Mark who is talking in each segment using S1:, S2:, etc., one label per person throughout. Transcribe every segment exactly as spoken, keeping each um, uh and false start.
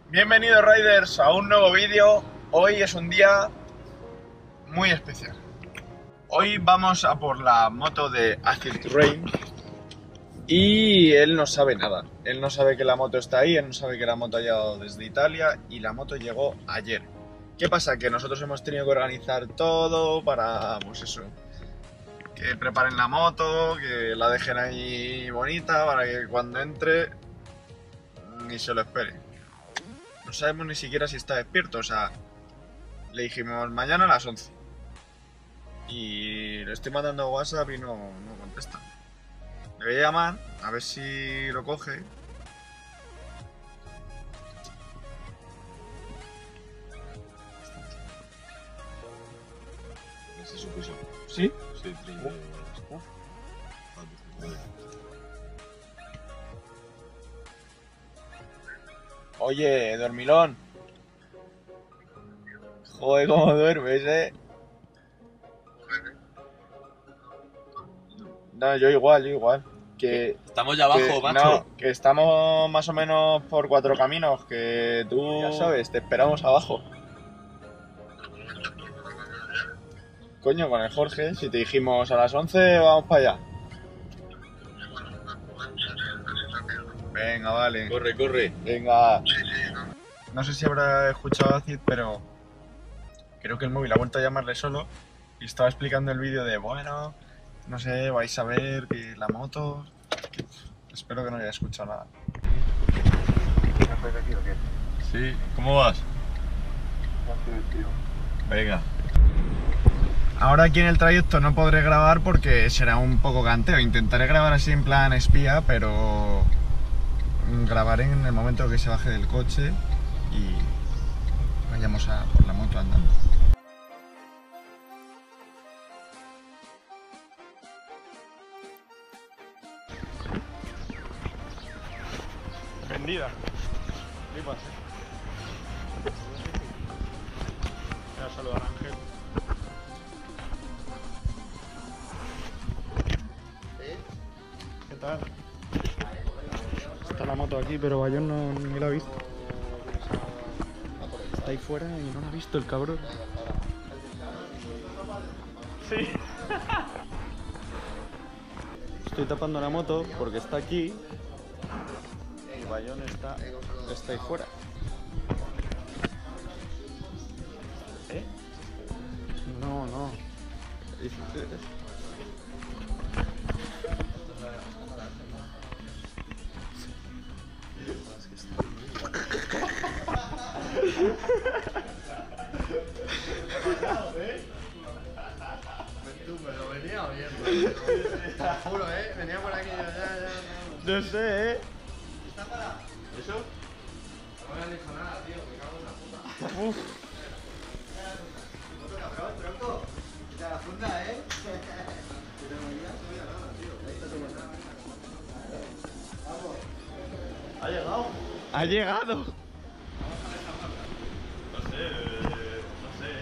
S1: Bienvenidos Riders a un nuevo vídeo. Hoy es un día muy especial. Hoy vamos a por la moto de Acid Rain y él no sabe nada. Él no sabe que la moto está ahí, él no sabe que la moto ha llegado desde Italia y la moto llegó ayer. ¿Qué pasa? Que nosotros hemos tenido que organizar todo para, pues eso, que preparen la moto, que la dejen ahí bonita para que cuando entre ni se lo espere. No sabemos ni siquiera si está despierto, o sea, le dijimos mañana a las once y le estoy mandando WhatsApp y no, no contesta. Le voy a llamar a ver si lo coge.
S2: ¿Ese es su piso?
S1: ¿Sí?
S2: Sí, sí.
S1: Uh. Uh. Oye, dormilón. Joder, cómo duermes, eh. No, yo igual, yo igual. Que,
S2: Estamos ya abajo,
S1: que,
S2: macho.
S1: No, que estamos más o menos por cuatro caminos. Que tú, ya sabes, te esperamos abajo. Coño, con el Jorge, si te dijimos a las once, vamos para allá. Venga, vale.
S2: Corre, corre.
S1: Venga. No sé si habrá escuchado a Cid, pero creo que el móvil ha vuelto a llamarle solo y estaba explicando el vídeo de, bueno, no sé, vais a ver que la moto... Espero que no haya escuchado nada.
S2: Sí, ¿cómo vas? Venga.
S1: Ahora aquí en el trayecto no podré grabar porque será un poco canteo. Intentaré grabar así en plan espía, pero grabaré en el momento que se baje del coche y vayamos a por la moto andando. Vendida. Flipas, eh. Voy a saludar a Ángel. ¿Qué tal? Está la moto aquí, pero Bayón no ni la ha visto. Está ahí fuera y no la ha visto el cabrón. Sí. Estoy tapando la moto porque está aquí y Bayón está, está ahí fuera. ¿Eh? No, no.
S3: Me lo venía oyendo. Te juro, eh. Venía por aquí ya, ya, ya.
S1: No sé, eh.
S3: ¿Está parado?
S2: ¿Eso?
S3: No me han dicho nada, tío. Me cago en la puta.
S1: Uf.
S3: Cabrón, tronco. De la funda, eh. Pero me iba a subir a nada, tío. Ahí está tu cosa. Vamos. ¿Ha llegado?
S1: Ha llegado.
S2: No sé, eh, no sé.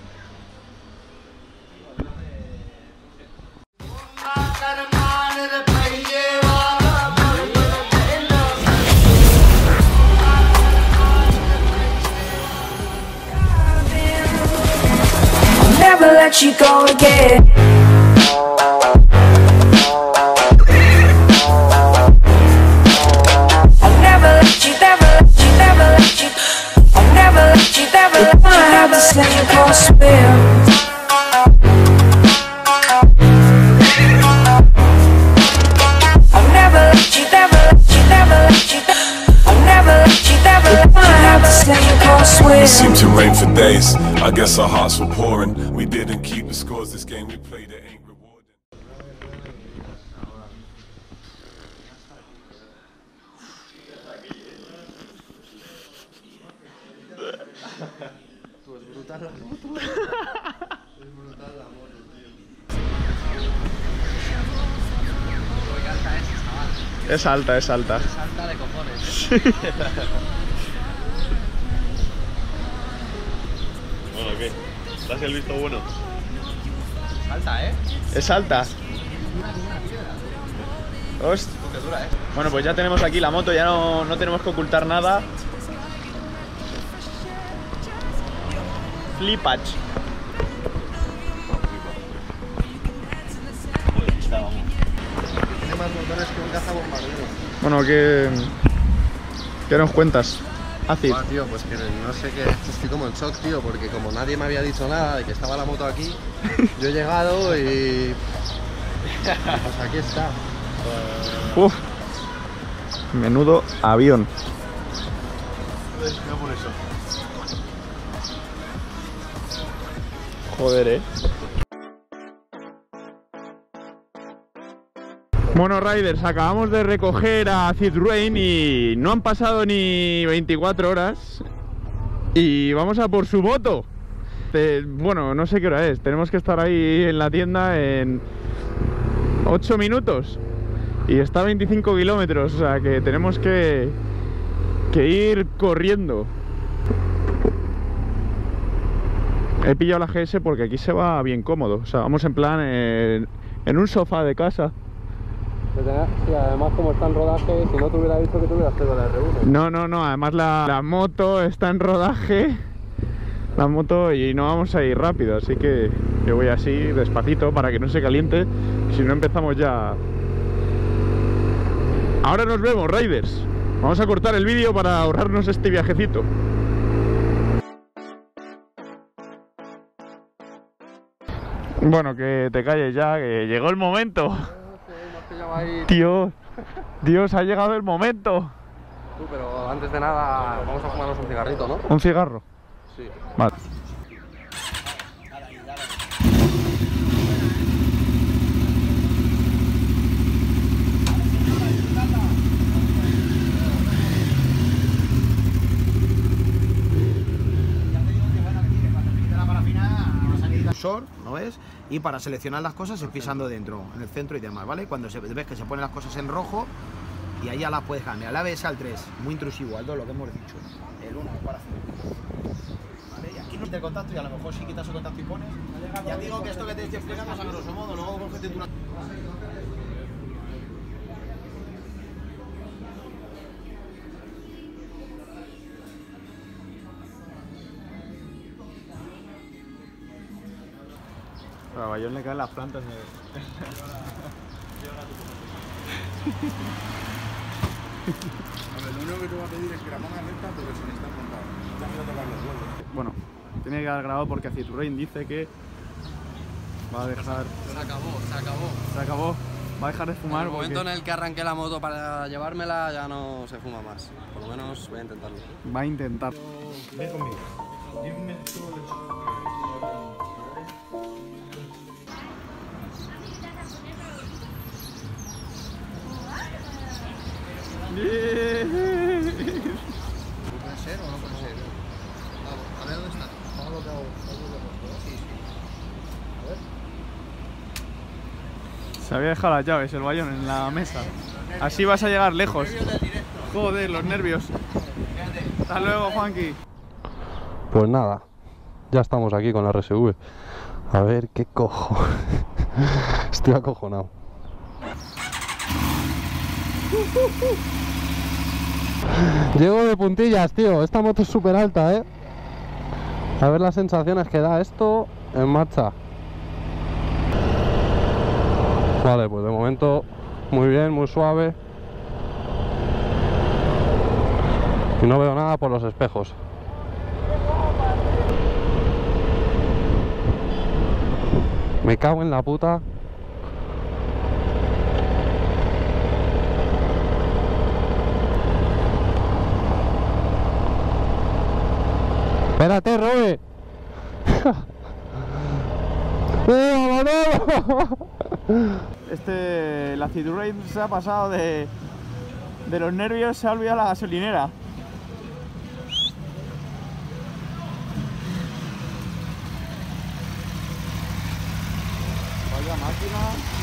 S4: Never let you go again. I'll never let you, never let you, never let you. I'll never let you, never let you, never let you go swim. I'll never let you, never let you, never let you. I'll never let you, never let you, never let you go swim.
S5: It seemed to rain for days. I guess our hearts were pouring. We didn't keep the scores. This game we played, it ain't rewarding.
S3: Tú, es brutal la moto. Es brutal la moto, tío. Qué alta es, chaval.
S1: Es alta, es alta.
S3: Es alta de cojones, eh.
S2: Bueno, ¿qué? ¿Das el visto bueno?
S3: Es alta, eh.
S1: Es alta. Hostia.
S3: Qué dura, eh.
S1: Bueno, pues ya tenemos aquí la moto, ya no, no tenemos que ocultar nada. flipas.
S3: Tiene más motores que un cazabombardero.
S1: Bueno, ¿qué, ¿qué nos cuentas? Acid.
S3: Ah, tío, pues que no sé qué, estoy como en shock, tío, porque como nadie me había dicho nada de que estaba la moto aquí, yo he llegado y... pues aquí está.
S1: Uf. Menudo avión.
S2: No por eso.
S1: Joder, eh. Bueno, Riders, acabamos de recoger a Acid Rain y no han pasado ni veinticuatro horas y vamos a por su moto. Eh, bueno, no sé qué hora es, tenemos que estar ahí en la tienda en ocho minutos y está a veinticinco kilómetros, o sea que tenemos que, que ir corriendo. He pillado la G S porque aquí se va bien cómodo, o sea, vamos en plan en, en un sofá de casa.
S3: Sí, además como está en rodaje, si no te hubiera dicho que te hubieras pegado la R uno.
S1: No, no, no, además la, la moto está en rodaje, la moto, y no vamos a ir rápido, así que yo voy así, despacito, para que no se caliente, si no empezamos ya. Ahora nos vemos, Riders. Vamos a cortar el vídeo para ahorrarnos este viajecito. Bueno, que te calles ya, que llegó el momento. Tío, Dios, ha llegado el momento.
S3: Tú, pero antes de nada, vamos a fumarnos un cigarrito, ¿no?
S1: ¿Un cigarro?
S3: Sí.
S1: Vale.
S6: ¿no ves? Y para seleccionar las cosas es pisando dentro, en el centro y demás, ¿vale? Cuando se, ves que se ponen las cosas en rojo y ahí ya las puedes cambiar. La A B S al tres, muy intrusivo, al dos, lo que hemos dicho. El uno para hacer. ¿Vale? Y aquí no te contacto y a lo mejor si quitas el contacto y pones. Ya digo que esto que te estoy explicando es a grosso modo, luego cógete tú una...
S1: A Bayón le caen las plantas. De...
S3: A ver, lo único que te voy a pedir es que la pongas recta, pero sin estar montado. No te quiero tocar los huevos.
S1: Bueno, tiene que quedar grabado porque Acid Rain dice que va a dejar...
S7: Se acabó, se acabó.
S1: Se acabó. Va a dejar de fumar.
S7: En el momento
S1: porque
S7: en el que arranqué la moto para llevármela ya no se fuma más. Por lo menos voy a intentarlo.
S1: va a intentar.
S6: Ven conmigo.
S3: ¿Puede ser o no puede ser? A ver dónde está. Todo lo que hago. Sí, sí. A ver.
S1: Se había dejado las llaves, el Bayón, en la mesa. Así vas a llegar lejos. Joder, los nervios. Hasta luego, Juanqui.
S3: Pues nada, ya estamos aquí con la R S V. A ver qué cojo. Estoy acojonado. Llego de puntillas, tío. Esta moto es súper alta, ¿eh? A ver las sensaciones que da esto en marcha. Vale, pues de momento muy bien, muy suave. Y no veo nada por los espejos. Me cago en la puta. Espérate, Robe.
S1: Este, el Acid Rain se ha pasado de, de los nervios, se ha olvidado la gasolinera. Vaya máquina.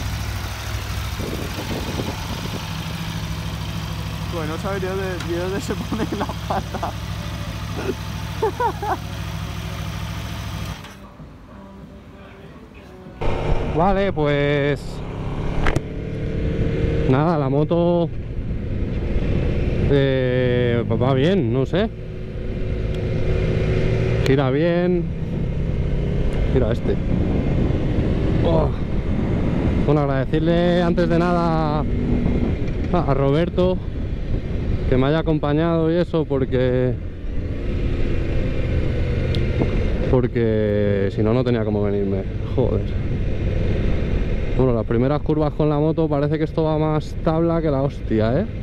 S1: Pues no sabes de dónde, de dónde se pone la pata.
S3: Vale, pues nada, la moto eh, va bien, no sé, gira bien,
S8: Mira este. Oh. Bueno, agradecerle antes de nada a, a Roberto que me haya acompañado y eso, porque porque si no, no tenía cómo venirme. Joder. Bueno, las primeras curvas con la moto parece que esto va más tabla que la hostia, ¿eh?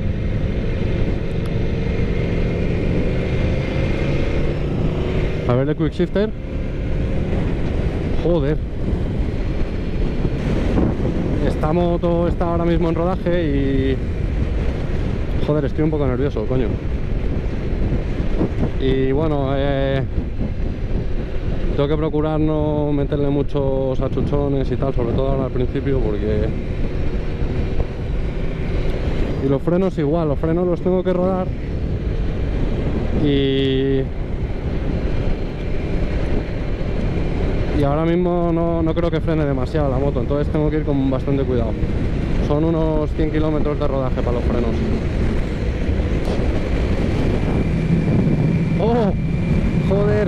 S8: A ver el quick shifter. Joder. Esta moto está ahora mismo en rodaje y... Joder, estoy un poco nervioso, coño. Y bueno, eh... tengo que procurar no meterle muchos achuchones y tal, sobre todo ahora al principio, porque... Y los frenos igual, los frenos los tengo que rodar. Y... Y ahora mismo no, no creo que frene demasiado la moto, entonces tengo que ir con bastante cuidado. Son unos cien kilómetros de rodaje para los frenos. ¡Oh! ¡Joder!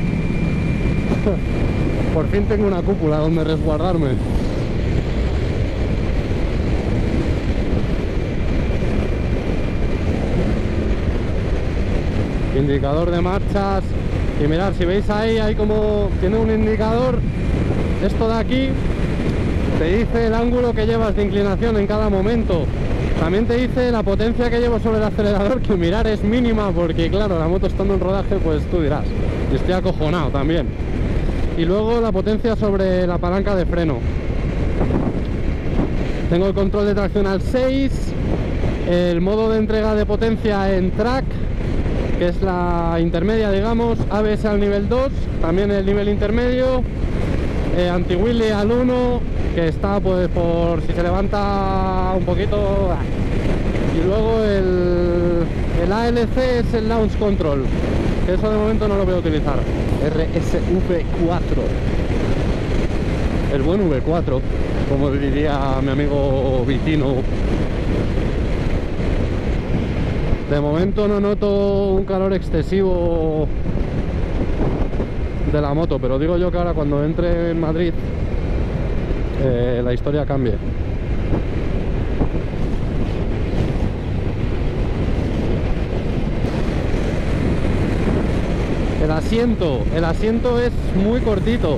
S8: Por fin tengo una cúpula donde resguardarme. Indicador de marchas. Y mirad, si veis ahí, hay como... tiene un indicador. Esto de aquí te dice el ángulo que llevas de inclinación en cada momento. También te dice la potencia que llevo sobre el acelerador, que mirar es mínima, porque claro, la moto estando en rodaje, pues tú dirás. Y estoy acojonado también. Y luego la potencia sobre la palanca de freno. Tengo el control de tracción al seis, el modo de entrega de potencia en track, que es la intermedia, digamos, A B S al nivel dos, también el nivel intermedio, eh, anti-wheelie al uno, que está pues por si se levanta un poquito, y luego el, el A L C es el launch control, que eso de momento no lo voy a utilizar. R S V cuatro, el buen V cuatro, como diría mi amigo Vitino. De momento no noto un calor excesivo de la moto, pero digo yo que ahora cuando entre en Madrid eh, la historia cambie. El asiento, el asiento es muy cortito.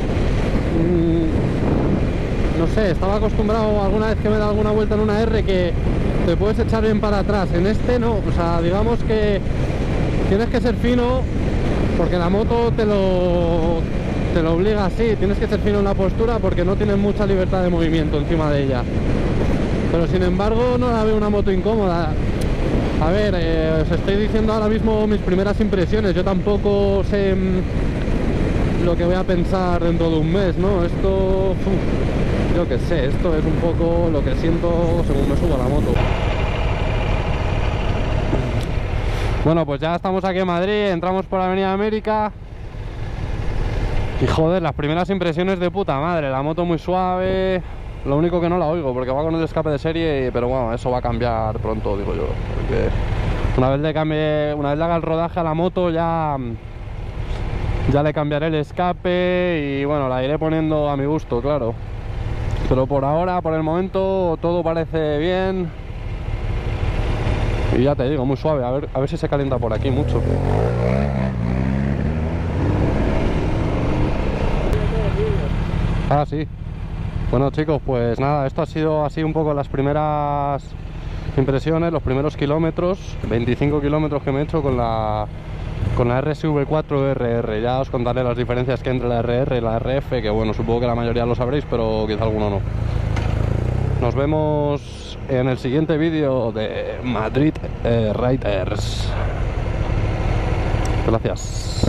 S8: Mm, no sé, estaba acostumbrado alguna vez que me da alguna vuelta en una R que te puedes echar bien para atrás. En este no, o sea, digamos que tienes que ser fino porque la moto te lo, te lo obliga así. Tienes que ser fino en la postura porque no tienes mucha libertad de movimiento encima de ella. Pero sin embargo no la veo una moto incómoda. A ver, eh, os estoy diciendo ahora mismo mis primeras impresiones. Yo tampoco sé mmm, lo que voy a pensar dentro de un mes, ¿no? Esto... Uf. Yo que sé, esto es un poco lo que siento según me subo a la moto. Bueno, pues ya estamos aquí en Madrid, entramos por Avenida América. Y joder, las primeras impresiones de puta madre, la moto muy suave. Lo único que no la oigo porque va con el escape de serie, pero bueno, eso va a cambiar pronto, digo yo. Porque una vez le cambie, una vez le haga el rodaje a la moto ya... Ya le cambiaré el escape y bueno, la iré poniendo a mi gusto, claro. Pero por ahora, por el momento, todo parece bien. Y ya te digo, muy suave. A ver, a ver si se calienta por aquí mucho. Ah, sí. Bueno, chicos, pues nada, esto ha sido así un poco las primeras impresiones, los primeros kilómetros. veinticinco kilómetros que me he hecho con la... con la R S V cuatro R R. Ya os contaré las diferencias que hay entre la R R y la R F, que bueno, supongo que la mayoría lo sabréis, pero quizá alguno no. Nos vemos en el siguiente vídeo de Madrid eh, Riders. Gracias.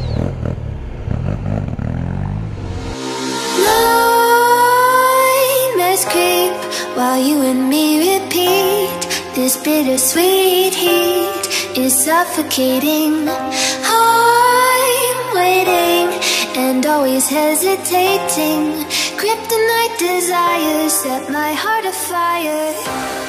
S9: Nightmares creep while you and me repeat. This bittersweet heat is suffocating. I'm waiting and always hesitating. Kryptonite desires set my heart afire.